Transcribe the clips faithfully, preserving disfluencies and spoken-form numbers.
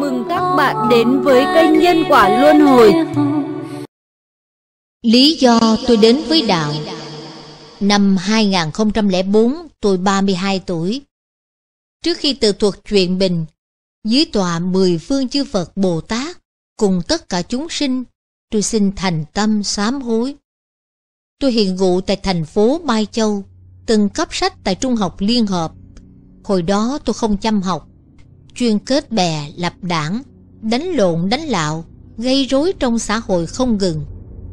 mừng các bạn đến với kênh Nhân Quả Luân Hồi. Lý do tôi đến với đạo. Năm hai không không bốn, tôi ba mươi hai tuổi. Trước khi tự thuật chuyện bình, dưới tòa mười phương chư Phật Bồ Tát cùng tất cả chúng sinh, tôi xin thành tâm sám hối. Tôi hiện ngụ tại thành phố Mai Châu, từng cấp sách tại Trung học Liên Hợp. Hồi đó tôi không chăm học, chuyên kết bè lập đảng, đánh lộn đánh lạo, gây rối trong xã hội không ngừng.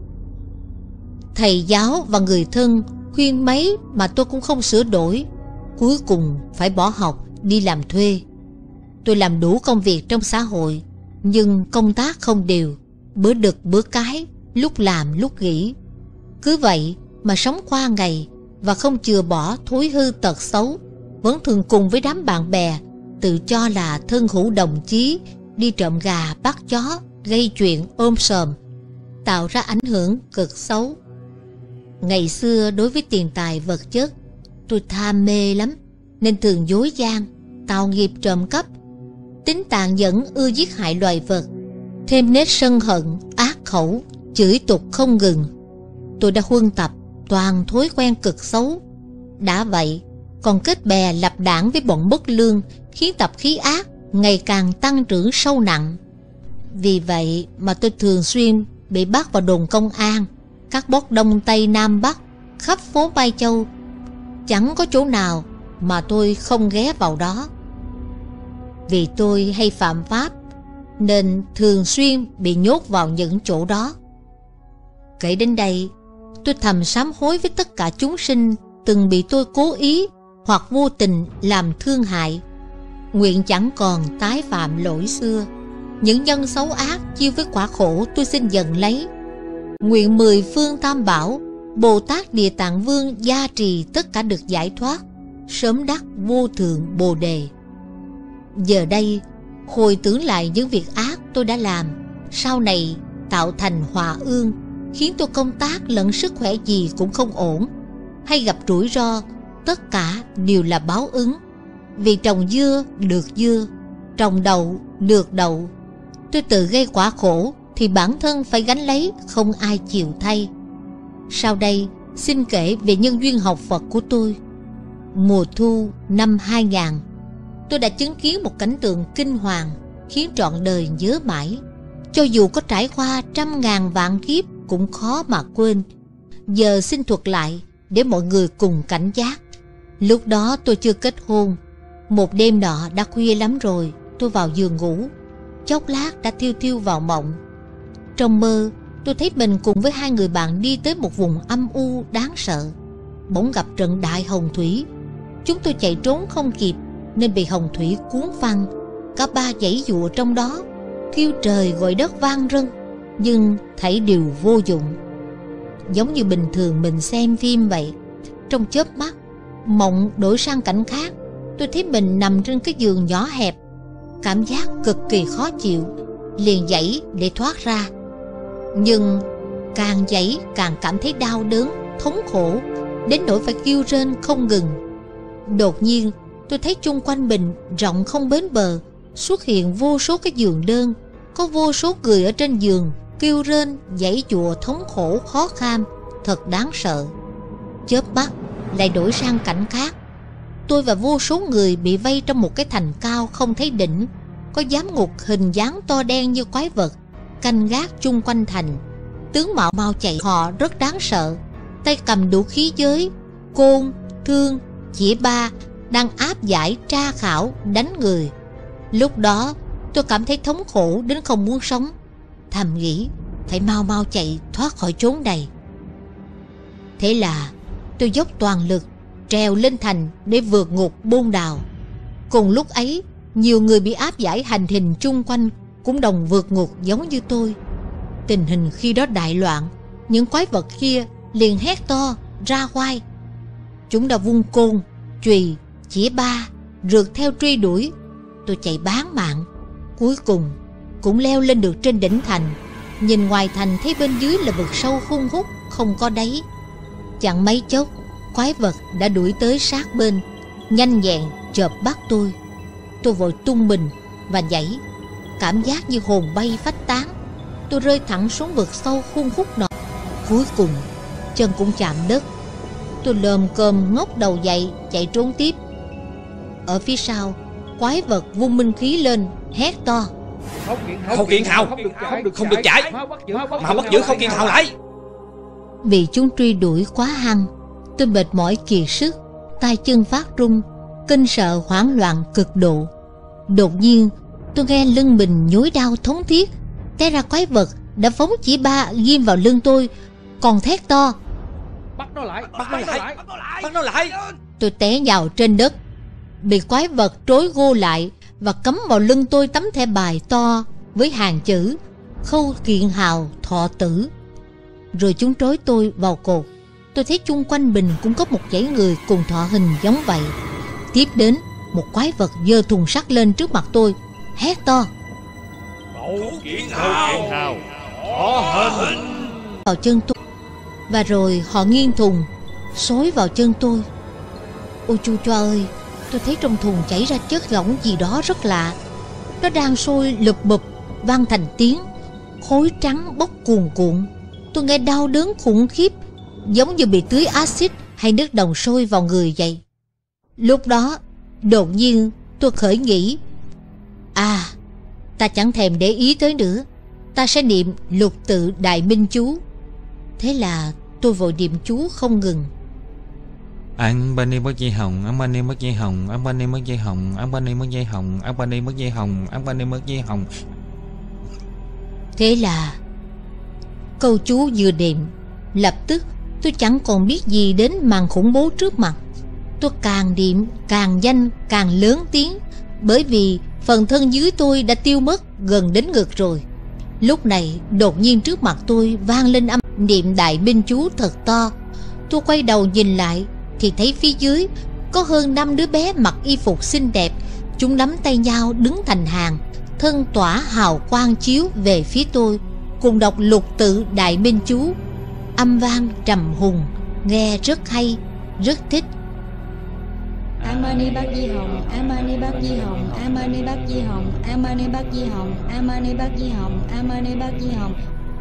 Thầy giáo và người thân khuyên mấy mà tôi cũng không sửa đổi. Cuối cùng phải bỏ học đi làm thuê. Tôi làm đủ công việc trong xã hội, nhưng công tác không đều, bữa đực bữa cái, lúc làm lúc nghỉ. Cứ vậy mà sống qua ngày và không chừa bỏ thói hư tật xấu. Vẫn thường cùng với đám bạn bè tự cho là thân hữu đồng chí đi trộm gà bắt chó, gây chuyện ôm sòm, tạo ra ảnh hưởng cực xấu. Ngày xưa đối với tiền tài vật chất, tôi tham mê lắm, nên thường dối gian, tạo nghiệp trộm cắp, tính tàn nhẫn ưa giết hại loài vật, thêm nết sân hận, ác khẩu, chửi tục không ngừng. Tôi đã huân tập toàn thói quen cực xấu. Đã vậy còn kết bè lập đảng với bọn bất lương, khiến tập khí ác ngày càng tăng trưởng sâu nặng. Vì vậy mà tôi thường xuyên bị bắt vào đồn công an, các bốt Đông Tây Nam Bắc, khắp phố Mai Châu. Chẳng có chỗ nào mà tôi không ghé vào đó. Vì tôi hay phạm pháp nên thường xuyên bị nhốt vào những chỗ đó. Kể đến đây, tôi thầm sám hối với tất cả chúng sinh từng bị tôi cố ý hoặc vô tình làm thương hại. Nguyện chẳng còn tái phạm lỗi xưa. Những nhân xấu ác chiêu với quả khổ tôi xin dần lấy. Nguyện mười phương tam bảo, Bồ Tát Địa Tạng Vương gia trì tất cả được giải thoát, sớm đắc vô thượng bồ đề. Giờ đây hồi tưởng lại những việc ác tôi đã làm, sau này tạo thành hòa ương, khiến tôi công tác lẫn sức khỏe gì cũng không ổn, hay gặp rủi ro, tất cả đều là báo ứng. Vì trồng dưa được dưa, trồng đậu được đậu. Tôi tự gây quả khổ thì bản thân phải gánh lấy, không ai chịu thay. Sau đây xin kể về nhân duyên học Phật của tôi. Mùa thu năm hai nghìn, tôi đã chứng kiến một cảnh tượng kinh hoàng, khiến trọn đời nhớ mãi. Cho dù có trải qua trăm ngàn vạn kiếp cũng khó mà quên. Giờ xin thuật lại để mọi người cùng cảnh giác. Lúc đó tôi chưa kết hôn. Một đêm nọ đã khuya lắm rồi, tôi vào giường ngủ, chốc lát đã thiêu thiêu vào mộng. Trong mơ tôi thấy mình cùng với hai người bạn đi tới một vùng âm u đáng sợ. Bỗng gặp trận đại hồng thủy. Chúng tôi chạy trốn không kịp nên bị hồng thủy cuốn phăng. Cả ba giãy giụa trong đó, kêu trời gọi đất vang rân, nhưng thảy đều vô dụng. Giống như bình thường mình xem phim vậy. Trong chớp mắt, mộng đổi sang cảnh khác. Tôi thấy mình nằm trên cái giường nhỏ hẹp, cảm giác cực kỳ khó chịu, liền giãy để thoát ra. Nhưng càng giãy càng cảm thấy đau đớn, thống khổ, đến nỗi phải kêu rên không ngừng. Đột nhiên tôi thấy chung quanh mình rộng không bến bờ, xuất hiện vô số cái giường đơn, có vô số người ở trên giường kêu rên, giãy giụa thống khổ khó kham, thật đáng sợ. Chớp mắt lại đổi sang cảnh khác. Tôi và vô số người bị vây trong một cái thành cao không thấy đỉnh, có giám ngục hình dáng to đen như quái vật canh gác chung quanh thành. Tướng mạo mau chạy, họ rất đáng sợ, tay cầm đủ khí giới, côn, thương, chĩa ba, đang áp giải tra khảo đánh người. Lúc đó tôi cảm thấy thống khổ đến không muốn sống, thầm nghĩ phải mau mau chạy thoát khỏi chốn này. Thế là tôi dốc toàn lực trèo lên thành để vượt ngục bôn đào. Cùng lúc ấy, nhiều người bị áp giải hành hình chung quanh cũng đồng vượt ngục giống như tôi. Tình hình khi đó đại loạn. Những quái vật kia liền hét to ra oai. Chúng đã vung côn, chùy, chĩa ba, rượt theo truy đuổi. Tôi chạy bán mạng, cuối cùng cũng leo lên được trên đỉnh thành. Nhìn ngoài thành thấy bên dưới là vực sâu hun hút không có đáy. Chẳng mấy chốc, quái vật đã đuổi tới sát bên, nhanh nhẹn chộp bắt tôi. Tôi vội tung mình và nhảy. cảm giác như hồn bay phách tán. Tôi rơi thẳng xuống vực sâu khôn khúc nọ. Cuối cùng chân cũng chạm đất. Tôi lồm cồm ngóc đầu dậy, chạy trốn tiếp. Ở phía sau, quái vật vung minh khí lên, hét to: Khâu Kiện Hào, không được chạy, mà bắt giữ Khâu Kiện Hào lại. Bị chúng truy đuổi quá hăng, tôi mệt mỏi kiệt sức, tay chân phát run, kinh sợ hoảng loạn cực độ. Đột nhiên tôi nghe lưng mình nhói đau thống thiết. Té ra quái vật đã phóng chỉ ba ghim vào lưng tôi, còn thét to: Bắt nó lại, bắt nó lại, bắt nó lại. Tôi té nhào trên đất, bị quái vật trối gô lại và cắm vào lưng tôi tấm thẻ bài to với hàng chữ Khâu Kiện Hào thọ tử. Rồi chúng trói tôi vào cột. Tôi thấy chung quanh mình cũng có một dãy người cùng thọ hình giống vậy. Tiếp đến, một quái vật giơ thùng sắt lên trước mặt tôi, hét to: Khâu Kiện Hào thọ hình vào chân tôi. Và rồi họ nghiêng thùng xối vào chân tôi. Ôi chu choa ơi, tôi thấy trong thùng chảy ra chất lỏng gì đó rất lạ. Nó đang sôi lụp bụp, vang thành tiếng, khối trắng bốc cuồn cuộn. Tôi nghe đau đớn khủng khiếp, giống như bị tưới axit hay nước đồng sôi vào người vậy. Lúc đó đột nhiên tôi khởi nghĩ: À, ta chẳng thèm để ý tới nữa, ta sẽ niệm lục tự đại minh chú. Thế là tôi vội niệm chú không ngừng: Ăn ban đi mất dây hồng, ăn ban đi mất dây hồng, ăn ban đi mất dây hồng, ăn ban đi mất dây hồng, ăn ban đi mất dây hồng, ăn ban đi mất dây hồng. Thế là câu chú vừa niệm, lập tức tôi chẳng còn biết gì đến màn khủng bố trước mặt. Tôi càng niệm càng nhanh, càng lớn tiếng, bởi vì phần thân dưới tôi đã tiêu mất gần đến ngực rồi. Lúc này đột nhiên trước mặt tôi vang lên âm niệm đại minh chú thật to. Tôi quay đầu nhìn lại thì thấy phía dưới có hơn năm đứa bé mặc y phục xinh đẹp. Chúng nắm tay nhau đứng thành hàng, thân tỏa hào quang chiếu về phía tôi, cùng đọc lục tự đại minh chú. Âm vang trầm hùng, nghe rất hay, rất thích. Amani Bát Di Hồng, Amani Bát Di Hồng, Amani Bát Di Hồng, Amani Bát Di Hồng, Amani Bát Di Hồng, Amani Bát Di Hồng.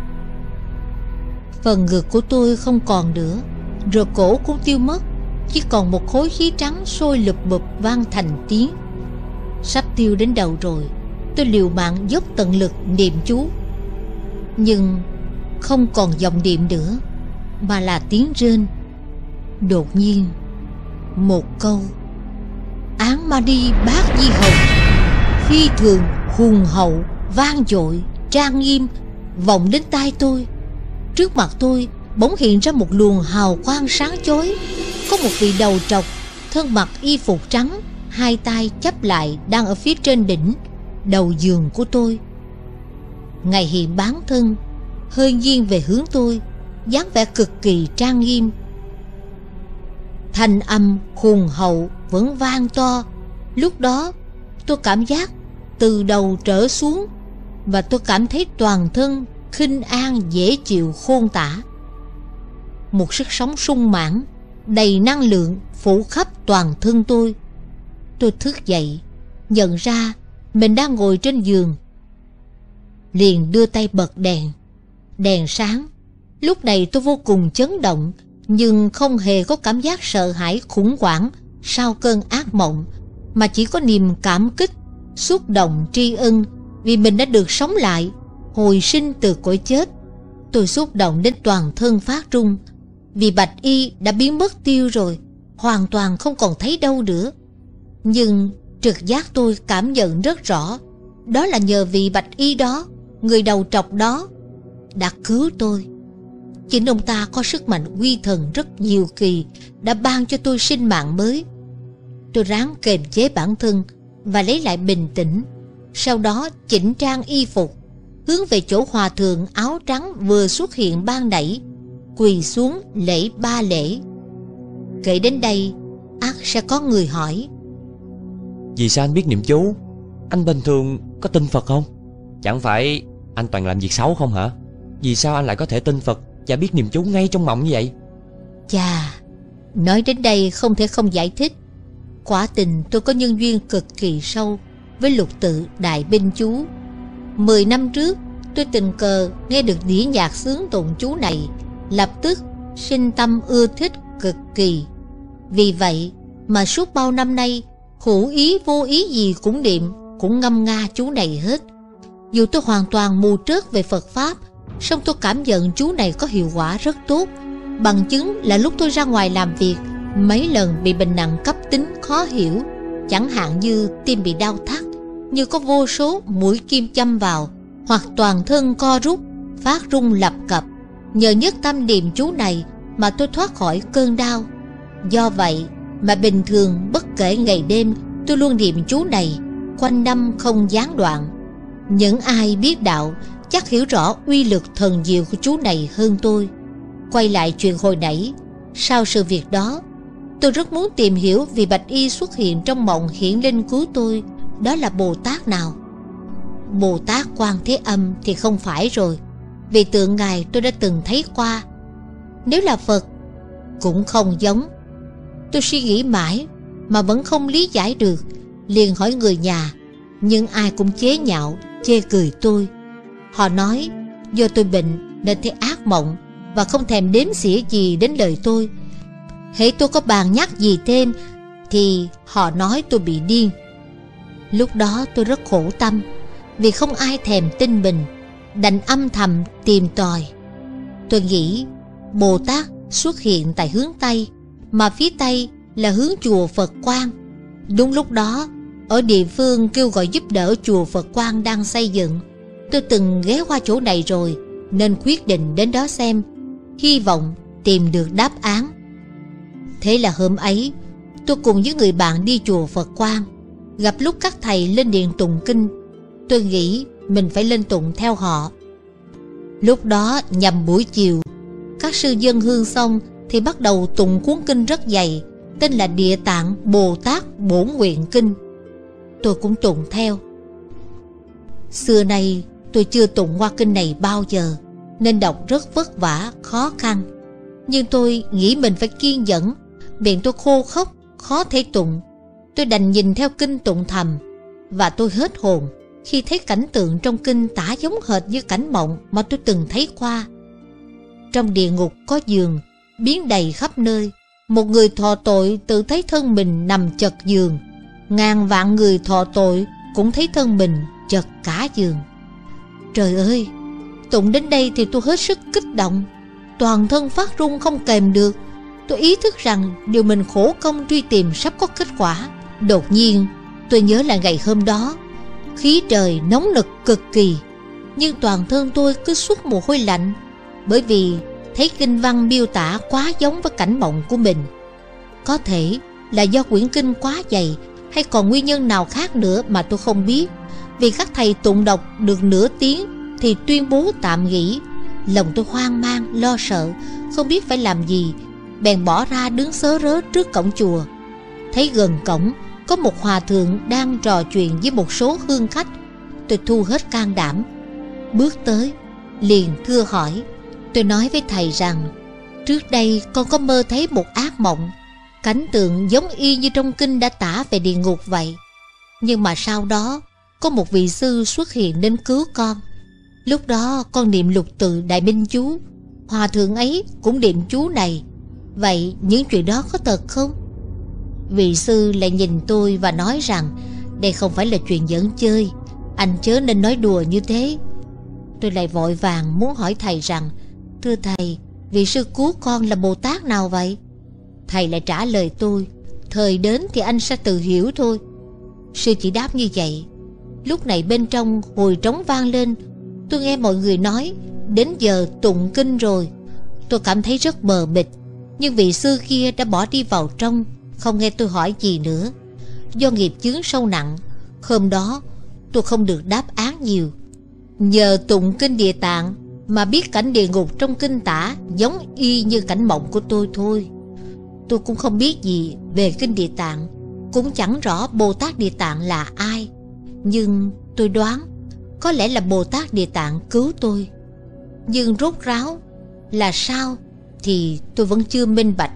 Phần ngực của tôi không còn nữa, rồi cổ cũng tiêu mất, chỉ còn một khối khí trắng sôi lụp bụp vang thành tiếng. Sắp tiêu đến đầu rồi, tôi liều mạng dốc tận lực niệm chú, nhưng không còn dòng niệm nữa, mà là tiếng rên. Đột nhiên một câu Án Mani Bát Di Hồng phi thường hùng hậu, vang dội, trang nghiêm vọng đến tai tôi. Trước mặt tôi bỗng hiện ra một luồng hào quang sáng chói. Có một vị đầu trọc, thân mặc y phục trắng, hai tay chắp lại, đang ở phía trên đỉnh đầu giường của tôi. Ngài hiện bán thân, hơi nghiêng về hướng tôi, dáng vẻ cực kỳ trang nghiêm. Thanh âm hùng hậu vẫn vang to. Lúc đó tôi cảm giác từ đầu trở xuống, và tôi cảm thấy toàn thân khinh an dễ chịu khôn tả. Một sức sống sung mãn, đầy năng lượng phủ khắp toàn thân tôi. Tôi thức dậy, nhận ra mình đang ngồi trên giường, liền đưa tay bật đèn. Đèn sáng. Lúc này tôi vô cùng chấn động, nhưng không hề có cảm giác sợ hãi khủng hoảng sau cơn ác mộng, mà chỉ có niềm cảm kích, xúc động tri ân vì mình đã được sống lại, hồi sinh từ cõi chết. Tôi xúc động đến toàn thân phát run, vì bạch y đã biến mất tiêu rồi, hoàn toàn không còn thấy đâu nữa. Nhưng trực giác tôi cảm nhận rất rõ, đó là nhờ vị bạch y đó, người đầu trọc đó, đã cứu tôi. Chính ông ta có sức mạnh uy thần rất nhiều kỳ, đã ban cho tôi sinh mạng mới. Tôi ráng kềm chế bản thân và lấy lại bình tĩnh, sau đó chỉnh trang y phục, hướng về chỗ hòa thượng áo trắng vừa xuất hiện ban nãy, quỳ xuống lễ ba lễ. Kể đến đây, ắt sẽ có người hỏi: vì sao anh biết niệm chú? Anh bình thường có tin Phật không? Chẳng phải anh toàn làm việc xấu không hả? Vì sao anh lại có thể tin Phật và biết niệm chú ngay trong mộng như vậy? Chà, nói đến đây không thể không giải thích. Quả tình tôi có nhân duyên cực kỳ sâu với lục tự đại binh chú. Mười năm trước tôi tình cờ nghe được đĩa nhạc xướng tụng chú này, lập tức sinh tâm ưa thích cực kỳ. Vì vậy mà suốt bao năm nay, hữu ý vô ý gì cũng niệm, cũng ngâm nga chú này hết. Dù tôi hoàn toàn mù trớt về Phật Pháp, song tôi cảm nhận chú này có hiệu quả rất tốt. Bằng chứng là lúc tôi ra ngoài làm việc, mấy lần bị bệnh nặng cấp tính khó hiểu, chẳng hạn như tim bị đau thắt, như có vô số mũi kim châm vào, hoặc toàn thân co rút, phát run lập cập. Nhờ nhất tâm niệm chú này mà tôi thoát khỏi cơn đau. Do vậy mà bình thường bất kể ngày đêm, tôi luôn niệm chú này, quanh năm không gián đoạn. Những ai biết đạo chắc hiểu rõ uy lực thần diệu của chú này hơn tôi. Quay lại chuyện hồi nãy, sau sự việc đó, tôi rất muốn tìm hiểu vì Bạch Y xuất hiện trong mộng hiển linh cứu tôi, đó là Bồ Tát nào. Bồ Tát Quan Thế Âm thì không phải rồi, vì tượng ngài tôi đã từng thấy qua. Nếu là Phật cũng không giống. Tôi suy nghĩ mãi mà vẫn không lý giải được, liền hỏi người nhà, nhưng ai cũng chế nhạo, chê cười tôi. Họ nói do tôi bệnh nên thấy ác mộng và không thèm đếm xỉa gì đến lời tôi. Hễ tôi có bàn nhắc gì thêm thì họ nói tôi bị điên. Lúc đó tôi rất khổ tâm, vì không ai thèm tin mình, đành âm thầm tìm tòi. Tôi nghĩ Bồ Tát xuất hiện tại hướng Tây, mà phía Tây là hướng chùa Phật Quang. Đúng lúc đó, ở địa phương kêu gọi giúp đỡ chùa Phật Quang đang xây dựng. Tôi từng ghé qua chỗ này rồi, nên quyết định đến đó xem, hy vọng tìm được đáp án. Thế là hôm ấy, tôi cùng với người bạn đi chùa Phật Quang. Gặp lúc các thầy lên điện tụng kinh, tôi nghĩ mình phải lên tụng theo họ. Lúc đó nhằm buổi chiều, các sư dân hương xong thì bắt đầu tụng cuốn kinh rất dày, tên là Địa Tạng Bồ Tát Bổn Nguyện Kinh. Tôi cũng tụng theo. Xưa nay tôi chưa tụng qua kinh này bao giờ, nên đọc rất vất vả, khó khăn. Nhưng tôi nghĩ mình phải kiên nhẫn, miệng tôi khô khốc, khó thể tụng. Tôi đành nhìn theo kinh tụng thầm, và tôi hết hồn khi thấy cảnh tượng trong kinh tả giống hệt như cảnh mộng mà tôi từng thấy qua. Trong địa ngục có giường biến đầy khắp nơi, một người thọ tội tự thấy thân mình nằm chật giường, ngàn vạn người thọ tội cũng thấy thân mình chật cả giường. Trời ơi, tụng đến đây thì tôi hết sức kích động, toàn thân phát run không kềm được. Tôi ý thức rằng điều mình khổ công truy tìm sắp có kết quả. Đột nhiên tôi nhớ là ngày hôm đó khí trời nóng nực cực kỳ, nhưng toàn thân tôi cứ xuất mồ hôi lạnh, bởi vì thấy kinh văn miêu tả quá giống với cảnh mộng của mình. Có thể là do quyển kinh quá dày, hay còn nguyên nhân nào khác nữa mà tôi không biết. Vì các thầy tụng đọc được nửa tiếng thì tuyên bố tạm nghỉ. Lòng tôi hoang mang, lo sợ, không biết phải làm gì, bèn bỏ ra đứng sớ rớ trước cổng chùa. Thấy gần cổng có một hòa thượng đang trò chuyện với một số hương khách. Tôi thu hết can đảm, bước tới, liền thưa hỏi. Tôi nói với thầy rằng trước đây con có mơ thấy một ác mộng, cảnh tượng giống y như trong kinh đã tả về địa ngục vậy. Nhưng mà sau đó có một vị sư xuất hiện đến cứu con. Lúc đó con niệm lục tự Đại Minh chú, hòa thượng ấy cũng niệm chú này. Vậy những chuyện đó có thật không? Vị sư lại nhìn tôi và nói rằng đây không phải là chuyện giỡn chơi, anh chớ nên nói đùa như thế. Tôi lại vội vàng muốn hỏi thầy rằng, thưa thầy, vị sư cứu con là Bồ Tát nào vậy? Thầy lại trả lời tôi, thời đến thì anh sẽ tự hiểu thôi. Sư chỉ đáp như vậy. Lúc này bên trong hồi trống vang lên. Tôi nghe mọi người nói đến giờ tụng kinh rồi. Tôi cảm thấy rất mờ mịt, nhưng vị sư kia đã bỏ đi vào trong, không nghe tôi hỏi gì nữa. Do nghiệp chướng sâu nặng, hôm đó tôi không được đáp án nhiều. Nhờ tụng kinh Địa Tạng mà biết cảnh địa ngục trong kinh tả giống y như cảnh mộng của tôi thôi. Tôi cũng không biết gì về kinh Địa Tạng, cũng chẳng rõ Bồ Tát Địa Tạng là ai. Nhưng tôi đoán có lẽ là Bồ Tát Địa Tạng cứu tôi. Nhưng rốt ráo là sao thì tôi vẫn chưa minh bạch.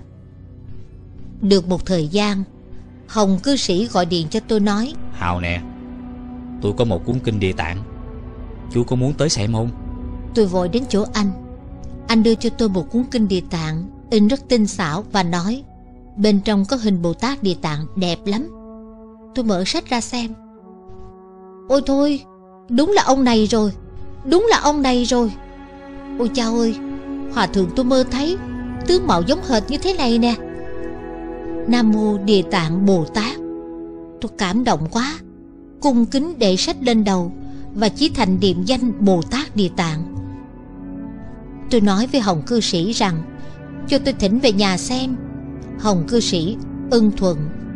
Được một thời gian, Hồng cư sĩ gọi điện cho tôi nói, Hào nè, tôi có một cuốn kinh Địa Tạng, Chú có muốn tới xem không? Tôi vội đến chỗ anh. Anh đưa cho tôi một cuốn kinh Địa Tạng in rất tinh xảo và nói bên trong có hình Bồ Tát Địa Tạng đẹp lắm. Tôi mở sách ra xem. Ôi thôi, đúng là ông này rồi, đúng là ông này rồi. Ôi chao ơi, hòa thượng tôi mơ thấy tướng mạo giống hệt như thế này nè. Nam Mô Địa Tạng Bồ Tát. Tôi cảm động quá, cung kính để sách lên đầu và chí thành niệm danh Bồ Tát Địa Tạng. Tôi nói với Hồng cư sĩ rằng cho tôi thỉnh về nhà xem. Hồng cư sĩ ưng thuận.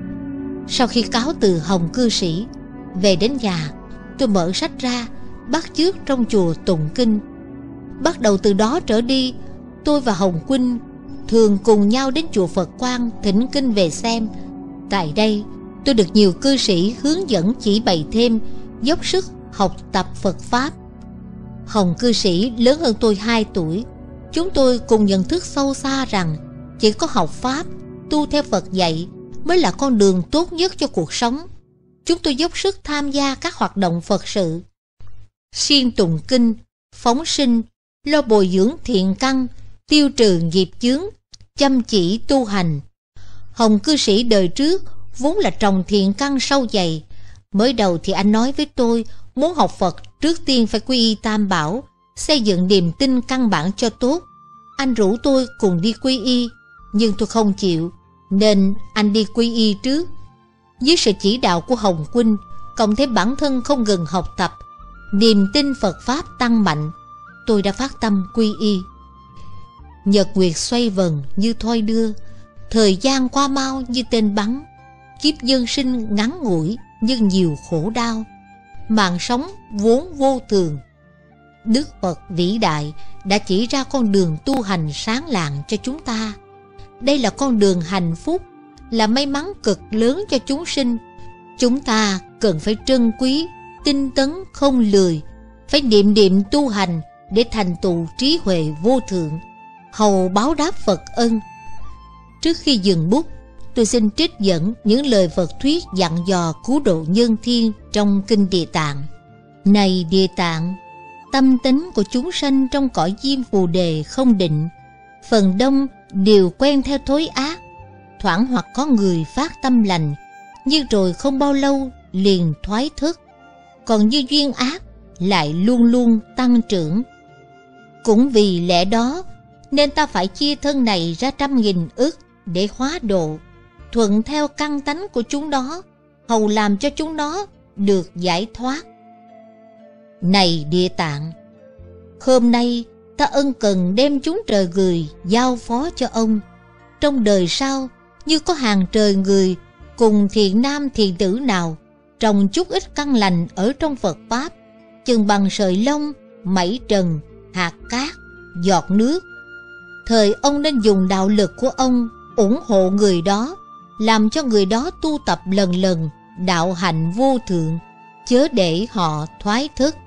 Sau khi cáo từ Hồng cư sĩ, về đến nhà, tôi mở sách ra, bắt chước trong chùa tụng kinh. Bắt đầu từ đó trở đi, tôi và Hồng Quynh thường cùng nhau đến chùa Phật Quang thỉnh kinh về xem. Tại đây, tôi được nhiều cư sĩ hướng dẫn chỉ bày thêm, dốc sức học tập Phật Pháp. Hồng cư sĩ lớn hơn tôi hai tuổi. Chúng tôi cùng nhận thức sâu xa rằng chỉ có học Pháp, tu theo Phật dạy mới là con đường tốt nhất cho cuộc sống. Chúng tôi dốc sức tham gia các hoạt động Phật sự, siêng tụng kinh, phóng sinh, lo bồi dưỡng thiện căn, tiêu trừ nghiệp chướng, chăm chỉ tu hành. Hồng cư sĩ đời trước vốn là trồng thiện căn sâu dày. Mới đầu thì anh nói với tôi muốn học Phật trước tiên phải quy y Tam Bảo, xây dựng niềm tin căn bản cho tốt. Anh rủ tôi cùng đi quy y, nhưng tôi không chịu, nên anh đi quy y trước. Dưới sự chỉ đạo của Hồng Quynh, cộng thêm bản thân không ngừng học tập, niềm tin Phật Pháp tăng mạnh, tôi đã phát tâm quy y. Nhật nguyệt xoay vần như thoi đưa, thời gian qua mau như tên bắn. Kiếp dân sinh ngắn ngủi nhưng nhiều khổ đau, mạng sống vốn vô thường. Đức Phật vĩ đại đã chỉ ra con đường tu hành sáng lạng cho chúng ta. Đây là con đường hạnh phúc, là may mắn cực lớn cho chúng sinh. Chúng ta cần phải trân quý, tinh tấn không lười, phải niệm niệm tu hành để thành tựu trí huệ vô thượng, hầu báo đáp Phật ân. Trước khi dừng bút, tôi xin trích dẫn những lời Phật thuyết dặn dò cứu độ nhân thiên trong kinh Địa Tạng. Này Địa Tạng, tâm tính của chúng sanh trong cõi diêm phù đề không định, phần đông đều quen theo thói ác. Thoảng hoặc có người phát tâm lành, nhưng rồi không bao lâu liền thoái thức. Còn như duyên ác lại luôn luôn tăng trưởng. Cũng vì lẽ đó nên ta phải chia thân này ra trăm nghìn ức để hóa độ, thuận theo căn tánh của chúng đó, hầu làm cho chúng nó được giải thoát. Này Địa Tạng, hôm nay ta ân cần đem chúng trời người giao phó cho ông. Trong đời sau, như có hàng trời người cùng thiện nam thiện tử nào trồng chút ít căn lành ở trong Phật Pháp, chừng bằng sợi lông, mảy trần, hạt cát, giọt nước. Thời ông nên dùng đạo lực của ông ủng hộ người đó, làm cho người đó tu tập lần lần đạo hạnh vô thượng, chớ để họ thoái thức.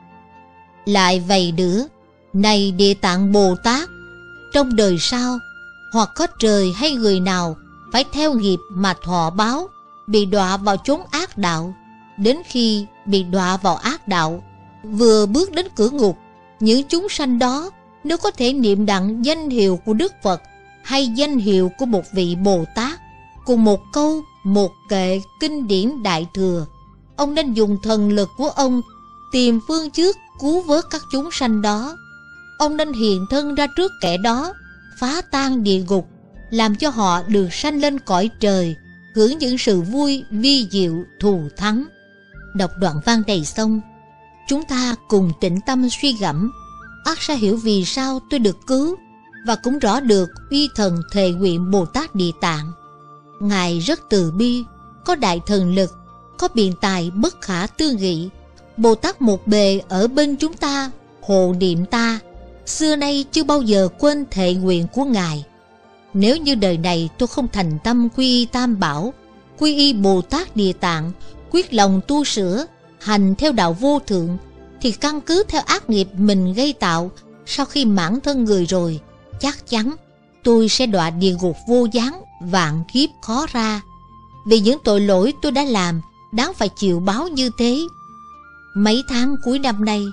Lại vậy nữa, này Địa Tạng Bồ Tát, trong đời sau, hoặc có trời hay người nào phải theo nghiệp mà thọ báo, bị đọa vào chốn ác đạo. Đến khi bị đọa vào ác đạo, vừa bước đến cửa ngục, những chúng sanh đó nếu có thể niệm đặng danh hiệu của Đức Phật hay danh hiệu của một vị Bồ Tát, cùng một câu, một kệ kinh điển Đại Thừa, ông nên dùng thần lực của ông tìm phương trước cứu vớt các chúng sanh đó. Ông nên hiện thân ra trước kẻ đó, phá tan địa ngục, làm cho họ được sanh lên cõi trời, hưởng những sự vui vi diệu thù thắng. Đọc đoạn văn này xong, chúng ta cùng tĩnh tâm suy gẫm, ắt sẽ hiểu vì sao tôi được cứu, và cũng rõ được uy thần thệ nguyện Bồ Tát Địa Tạng. Ngài rất từ bi, có đại thần lực, có biện tài bất khả tư nghị. Bồ Tát một bề ở bên chúng ta, hộ niệm ta, xưa nay chưa bao giờ quên thệ nguyện của Ngài. Nếu như đời này tôi không thành tâm quy y Tam Bảo, quy y Bồ Tát Địa Tạng, quyết lòng tu sửa, hành theo đạo vô thượng, thì căn cứ theo ác nghiệp mình gây tạo, sau khi mãn thân người rồi, chắc chắn tôi sẽ đọa địa ngục vô gián, vạn kiếp khó ra. Vì những tội lỗi tôi đã làm, đáng phải chịu báo như thế. Mấy tháng cuối năm nay,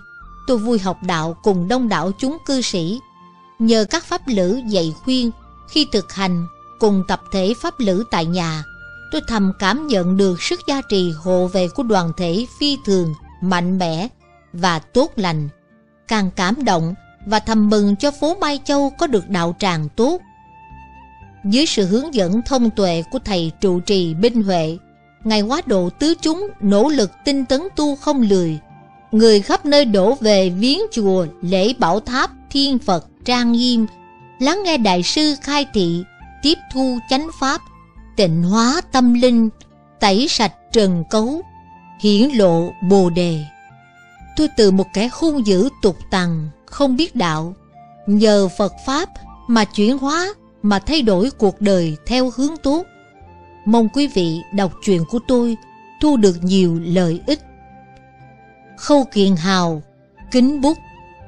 tôi vui học đạo cùng đông đảo chúng cư sĩ. Nhờ các pháp lữ dạy khuyên, khi thực hành cùng tập thể pháp lữ tại nhà, tôi thầm cảm nhận được sức gia trì hộ vệ của đoàn thể phi thường, mạnh mẽ và tốt lành. Càng cảm động và thầm mừng cho phố Mai Châu có được đạo tràng tốt. Dưới sự hướng dẫn thông tuệ của thầy trụ trì Binh Huệ, Ngài Quá Độ tứ chúng nỗ lực tinh tấn tu không lười. Người khắp nơi đổ về viếng chùa, lễ bảo tháp, thiên Phật trang nghiêm, lắng nghe đại sư khai thị, tiếp thu chánh pháp, tịnh hóa tâm linh, tẩy sạch trần cấu, hiển lộ bồ đề. Tôi từ một kẻ hung dữ tục tằn, không biết đạo, nhờ Phật pháp mà chuyển hóa, mà thay đổi cuộc đời theo hướng tốt. Mong quý vị đọc truyện của tôi thu được nhiều lợi ích. Khâu Kiện Hào, kính bút.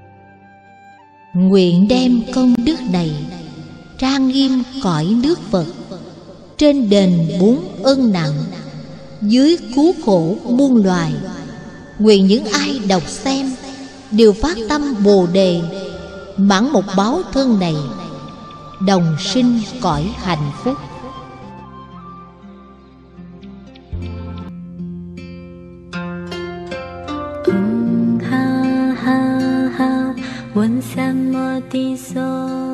Nguyện đem công đức này trang nghiêm cõi nước Phật, trên đền bốn ân nặng, dưới cứu khổ muôn loài. Nguyện những ai đọc xem đều phát tâm bồ đề, mãn một báo thân này, đồng sinh cõi hạnh phúc. Ha ha ha, 闻三摩地所